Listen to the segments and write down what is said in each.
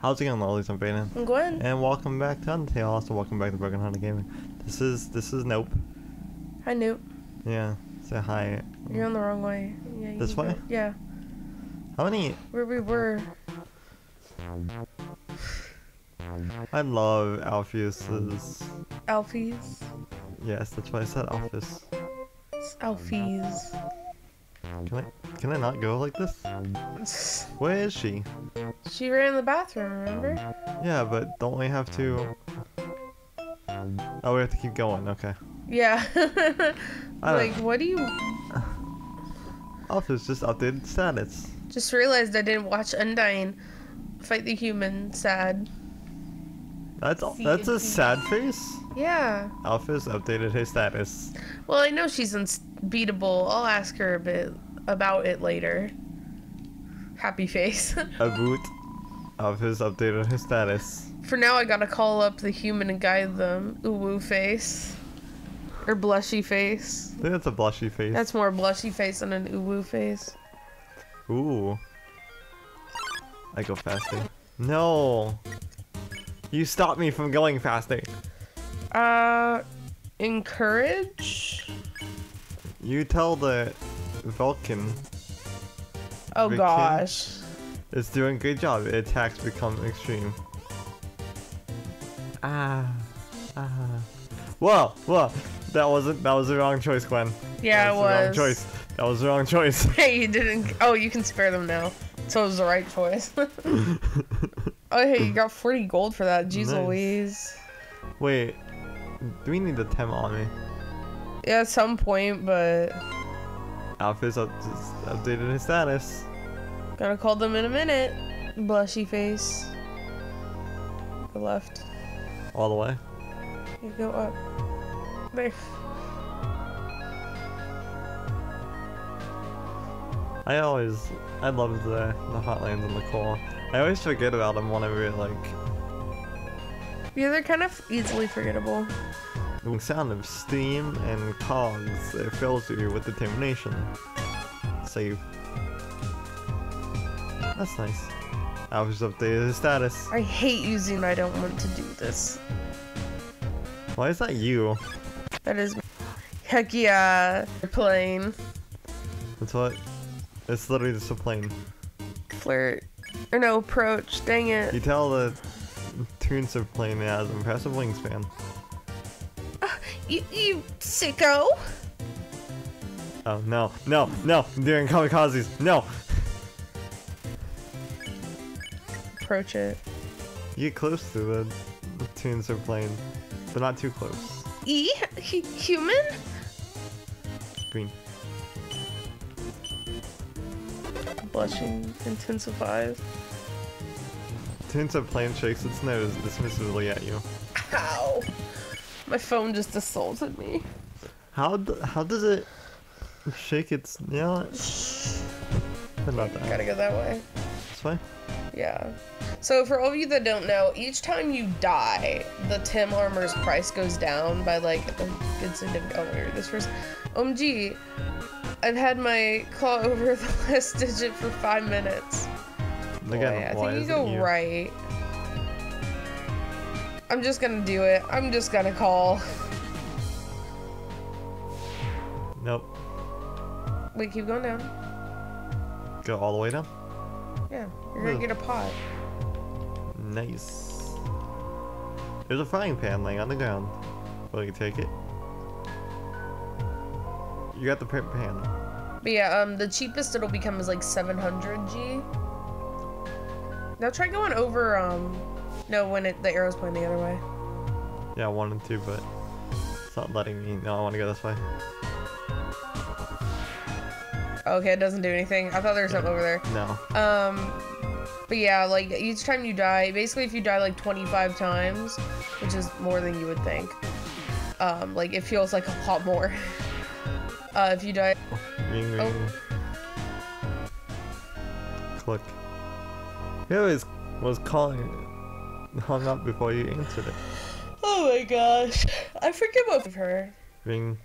How's it going, lollies? I'm Brayden. I'm Gwen. And welcome back to Undertale. Also, welcome back to Broken Hunter Gaming. This is Nope. Hi, Nope. Yeah, say hi. You're on the wrong way. Yeah, This way? Yeah. How many? Where we were. I love Alpheus's. Alphys. Yes, that's why I said Alpheus. It's Alphys. Can I not go like this? Where is she? She ran in the bathroom, remember? Yeah, but don't we have to? Oh, we have to keep going. Okay. Yeah. Like, don't- what do you... Alpheus just updated status. Just realized I didn't watch Undyne fight the human. Sad. That's a sad face. Yeah. Alpheus updated his status. Well, I know she's unbeatable. I'll ask her a bit about it later. Happy face. A boot of his updated his status. For now, I gotta call up the human and guide them. Uwu face. Or blushy face. I think that's a blushy face. That's more blushy face than an uwu face. Ooh. I go faster. No! You stopped me from going faster. Encourage? You tell the Vulcan Oh Rick gosh. it's doing a good job. Its attacks become extreme. Whoa, whoa. That was the wrong choice, Gwen. Yeah, That was the wrong choice. That was the wrong choice. Hey, you didn't. Oh, you can spare them now. So it was the right choice. Oh, hey, you got 40 gold for that. Jeez Nice. Louise. Wait, do we need the Tem on me? Yeah, at some point, but Alpheus just updated his status. gotta call them in a minute. Blushy face. Go left. All the way. You go up. There. I love the Hotlands and the core. I always forget about them whenever like Yeah, they're kind of easily forgettable. the sound of steam and cogs. It fills you with determination. Save. That's nice. Alpheus updated his status. I hate using I don't want to do this. Why is that you? That is... Heck yeah. Plane. That's what. It's literally just a plane. Flirt. Or no, approach. Dang it. You tell the Toonser plane it has impressive wingspan. You sicko. Oh no, no, no! I'm doing kamikazes. No! Approach it. You get close to the Toonser plane, but not too close. Human? Green. Blushing intensifies. Toonser plane shakes its nose dismissively at you. Ow. My phone just assaulted me. How does it shake its? You know what? But not that. Gotta go that way. This way? Yeah. So for all of you that don't know, each time you die, the Tim armor's price goes down by like a good significant. Oh, wait, this first. OMG, I've had my claw over the last digit for 5 minutes. Again, Boy, I why think you is go it you? right. I'm just gonna do it. I'm just gonna call. Nope. Wait, keep going down. Go all the way down. Yeah, you're gonna get a pot. Nice. There's a frying pan laying on the ground. Will you take it? You got the pan. But yeah, the cheapest it'll become is like 700 G. Now try going over, no, when the arrow's pointing the other way. Yeah, 1 and 2, but it's not letting me. No, I want to go this way. Okay, it doesn't do anything. I thought there was something over there. No. But yeah, like each time you die, basically if you die like 25 times, which is more than you would think, like it feels like a lot more. If you die. Ring, ring. Oh. Click. He always was calling, hung up before you answered it. Oh my gosh, I forget what of her. Ring.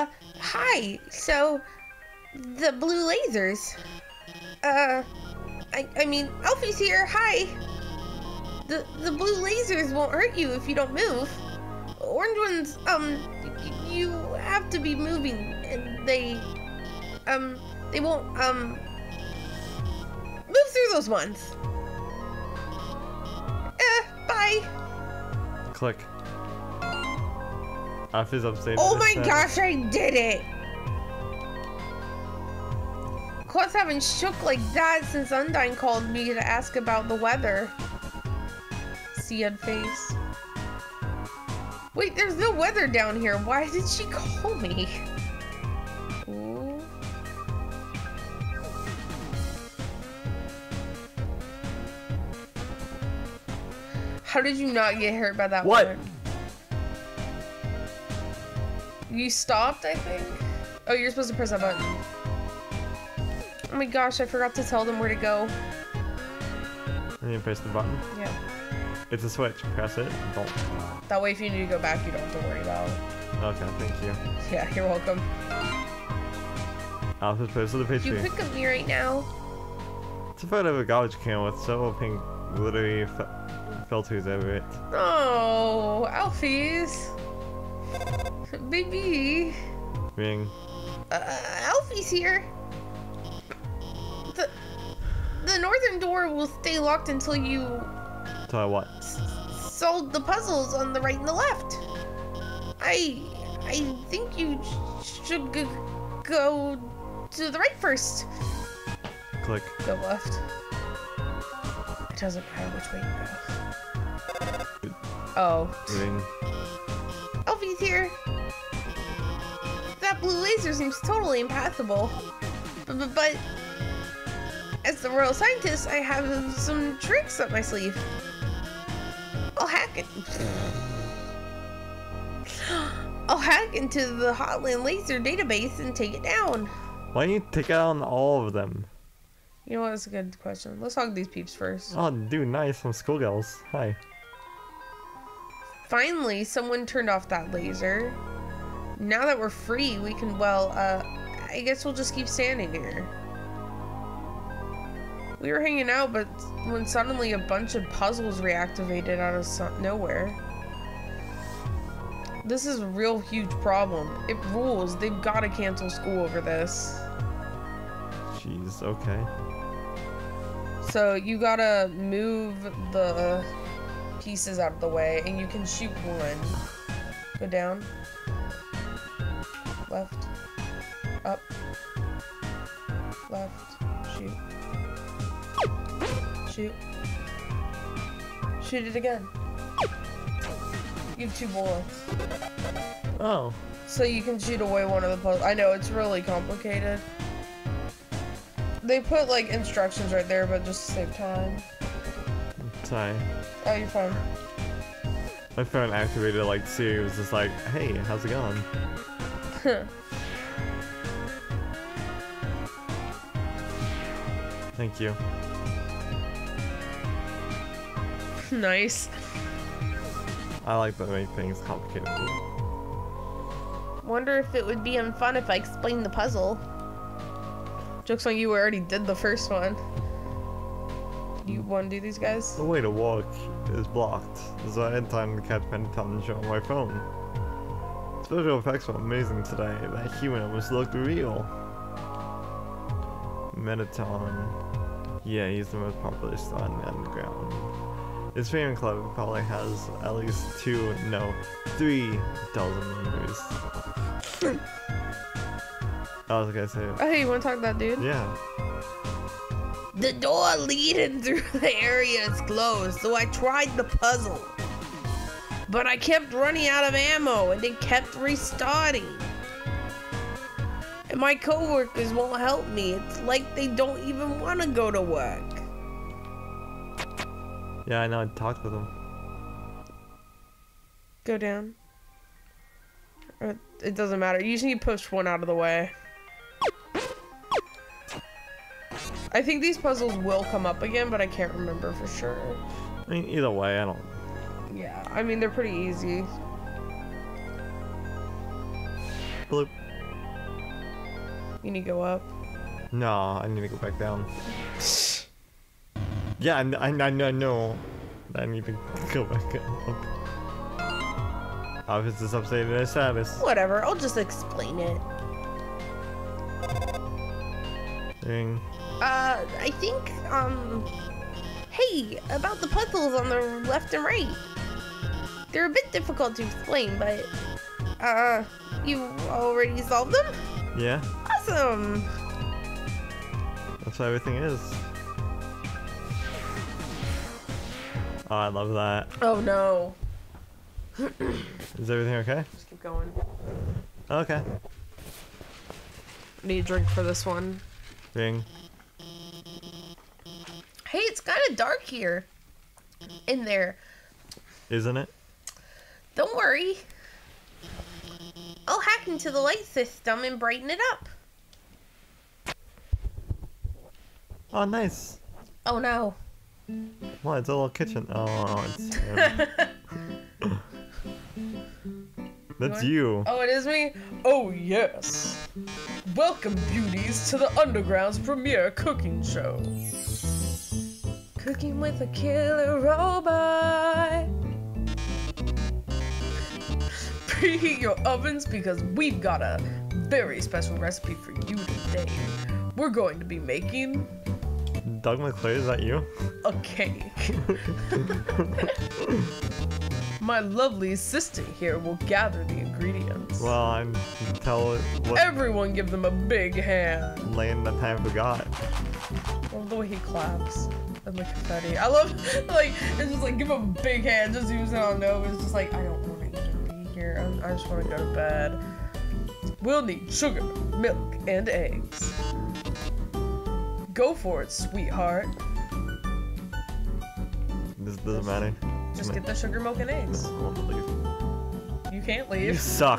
Hi. So, the blue lasers. I mean, Alfie's here. Hi. The blue lasers won't hurt you if you don't move. Orange ones, you have to be moving, and they won't, move through those ones. Bye. Click. Alfie's upstairs. Oh my gosh, I did it! Claws haven't shook like that since Undyne called me to ask about the weather. Sad face. Wait, there's no weather down here. Why did she call me? Ooh. How did you not get hurt by that What? one? You stopped, I think? Oh, you're supposed to press that button. Oh my gosh, I forgot to tell them where to go. And you press the button. Yeah. It's a switch. Press it. Don't. That way if you need to go back, you don't have to worry about it. Okay, thank you. Yeah, you're welcome. Alpha's posted a You picture. pick up me right now. It's a photo of a garbage can with several pink glittery filters over it. Oh, Alfie's. Baby. Ring. Alfie's here. The northern door will stay locked until you Tell what? solve the puzzles on the right and the left. I think you should go to the right first. Click. Go left. It doesn't matter which way you go. Oh. Ring. Alfie's here. That blue laser seems totally impassable. But as the royal scientist, I have some tricks up my sleeve. I'll hack it. I'll hack into the Hotland Laser database and take it down. Why don't you take out all of them? You know what? That's a good question. Let's talk to these peeps first. Oh, dude, nice. Some schoolgirls. Hi. Finally, someone turned off that laser. Now that we're free, we can, well, I guess we'll just keep standing here. We were hanging out, but when suddenly a bunch of puzzles reactivated out of nowhere. This is a real huge problem. It rules. They've got to cancel school over this. Jeez, okay. So you gotta move the pieces out of the way, and you can shoot one. Go down. Left. Up. Left. Shoot. Shoot. Shoot it again. You have 2 bullets. Oh. So you can shoot away one of the puzzles. I know, it's really complicated. They put, like, instructions right there, but just to save time. Sorry. Oh, you're fine. My phone activated like Siri was just like, hey, how's it going? Thank you. Nice. I like to make things complicated. Wonder if it would be fun if I explained the puzzle. Joke's on you, we already did the first one. You want to do these guys? The way to walk is blocked, so I had time to catch Pentatonic on my phone. Special effects were amazing today. That human almost looked real. Metaton. Yeah, he's the most popular star in the underground. His fan club probably has at least 3 dozen members. I was gonna say it. Oh, hey, you want to talk to that dude? Yeah. The door leading through the area is closed, so I tried the puzzle. But I kept running out of ammo, and it kept restarting. And my coworkers won't help me. It's like they don't even want to go to work. Yeah, I know, I talked with him. Go down. Or it doesn't matter. You just need to push one out of the way. I think these puzzles will come up again, but I can't remember for sure. I mean, either way, I don't... Yeah, I mean, they're pretty easy. Bloop. You need to go up. No, I need to go back down. Yeah, I know. I need to go back up. Office is updated their status. Whatever, I'll just explain it. Ding. I think, hey, about the puzzles on the left and right. They're a bit difficult to explain, but, you already solved them? Yeah, Awesome! that's what everything is. Oh, I love that. Oh no. Is everything okay? Just keep going. Okay. Need a drink for this one. Ding. Hey, it's kind of dark here. In there. Isn't it? Don't worry. I'll hack into the light system and brighten it up. Oh, nice. Oh no. What? It's a little kitchen. Oh, it's. That's you. Oh, it is me? Oh, yes. Welcome, beauties, to the Underground's premiere cooking show. Cooking with a killer robot. Preheat your ovens because we've got a very special recipe for you today. We're going to be making Doug McClure, is that you? a cake. My lovely assistant here will gather the ingredients. Well, I can tell what Everyone give them a big hand. lane that time forgot. I love the way he claps and the confetti. I love, like, it's just like, give him a big hand, just use it on the oven. It's just like, I don't want to even be here. I just want to go to bed. We'll need sugar, milk, and eggs. Go for it, sweetheart. This doesn't matter. Just get the sugar, milk, and eggs. I want to leave. You can't You leave. suck.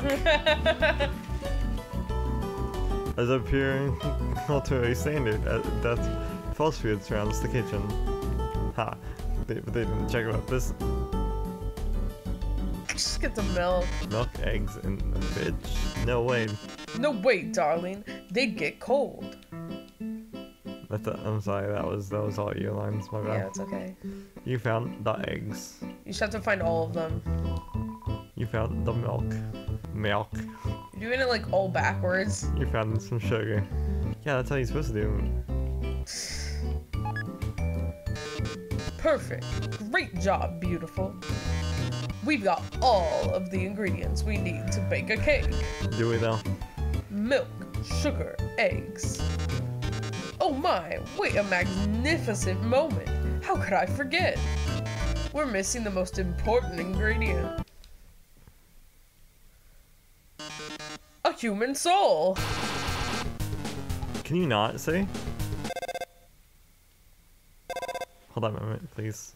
As appearing to a standard, that's false food surrounds the kitchen. Ha. They didn't check about this. Just get the milk. Milk, eggs, and a fridge. No way. No, wait, darling. They'd get cold. I'm sorry, that was all your lines, my Yeah, bad. it's okay. You found the eggs. You just have to find all of them. You found the milk. Milk. You're doing it like all backwards. You found some sugar. Yeah, that's how you're supposed to do it. Perfect. Great job, beautiful. We've got all of the ingredients we need to bake a cake. Do we though? Milk, sugar, eggs. Oh my, wait a magnificent moment. How could I forget? We're missing the most important ingredient. A human soul. Can you not say? Hold on a moment, please.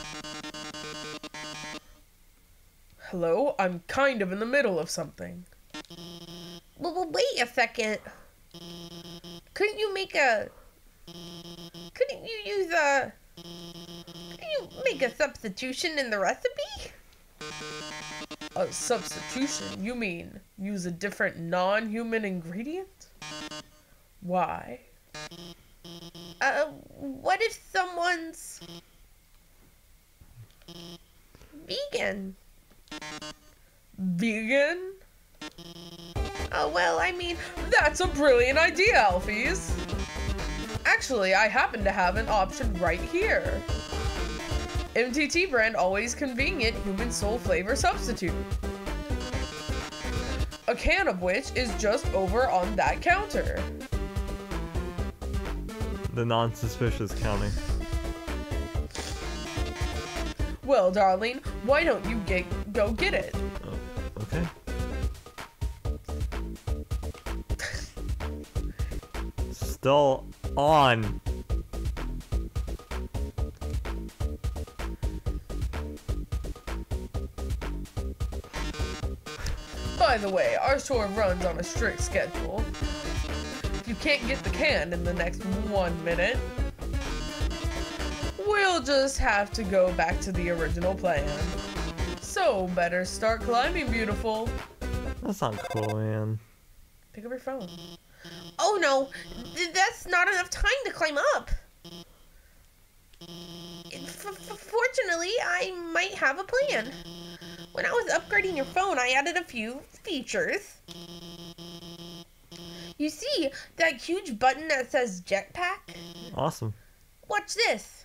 Hello, I'm kind of in the middle of something. Well, wait a second. Couldn't you make a... Couldn't you use a... Couldn't you make a substitution in the recipe? A substitution? You mean use a different non-human ingredient? Why? What if someone's... vegan? Vegan? Oh, well, I mean, that's a brilliant idea, Alfies. Actually, I happen to have an option right here. MTT brand always convenient human soul flavor substitute. A can of which is just over on that counter. The non-suspicious county. Well, darling, why don't you go get it? Oh, okay. Still on. By the way, our store runs on a strict schedule. If you can't get the can in the next 1 minute, we'll just have to go back to the original plan. So, better start climbing, beautiful. That's not cool, man. Pick up your phone. Oh no, that's not enough time to climb up. Fortunately, I might have a plan. When I was upgrading your phone, I added a few features. You see that huge button that says jetpack? Awesome. Watch this.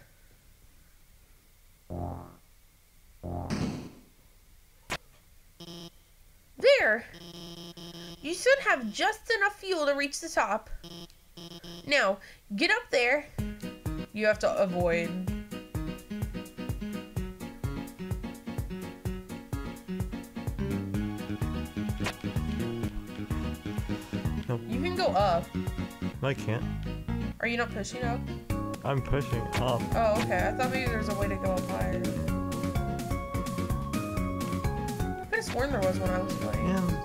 There. You should have just enough fuel to reach the top. Now, get up there. You have to avoid. Nope. You can go up. No, I can't. Are you not pushing up? I'm pushing up. Oh, okay. I thought maybe there's a way to go up higher. I could have sworn there was when I was playing. Yeah.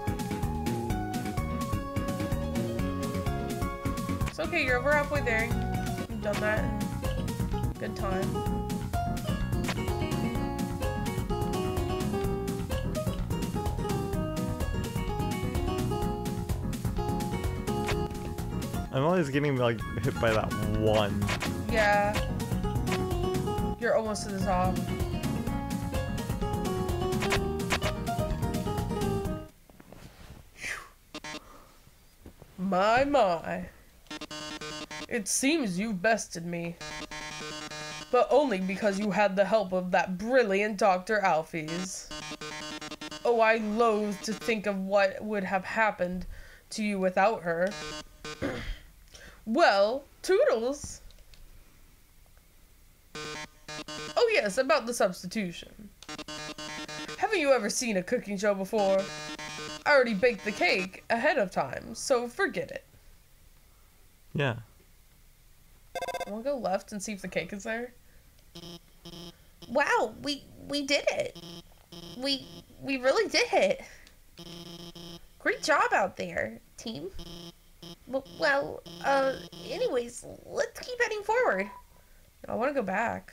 It's okay, you're over halfway there. You've done that in good time. I'm always getting like hit by that one. Yeah. You're almost to the top. My. It seems you've bested me. But only because you had the help of that brilliant Dr. Alphys. Oh, I loathe to think of what would have happened to you without her. Well, Toodles. Oh yes, about the substitution. Haven't you ever seen a cooking show before? I already baked the cake ahead of time, so forget it. Yeah. Wanna go left and see if the cake is there? Wow, we did it. We really did it. Great job out there, team. Well, anyways, let's keep heading forward. I want to go back.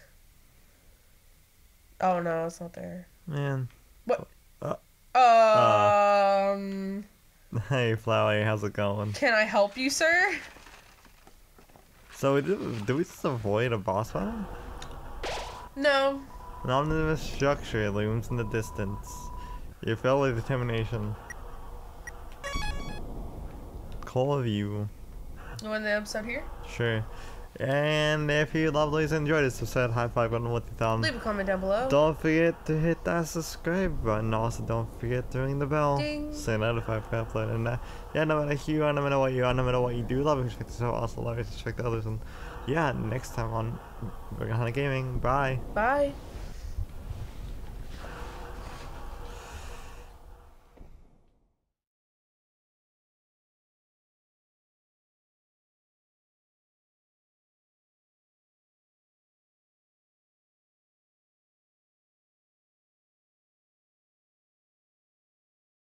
Oh no, it's not there. Man. What? Hey, Flowey, how's it going? Can I help you, sir? So, do we just avoid a boss battle? No. An ominous structure looms in the distance. You fell with determination. Call view. You want the episode here? Sure. And if you lovelies enjoyed this episode, high five button with the thumb. Leave a comment down below. Don't forget to hit that subscribe button. Also, don't forget to ring the bell. Ding. Stay notified for upload. And yeah, no matter who you are, no matter what you are, no matter what you do, love and respect yourself. Also, love and respect others. And yeah, next time on Burger Hunter Gaming. Bye. Bye.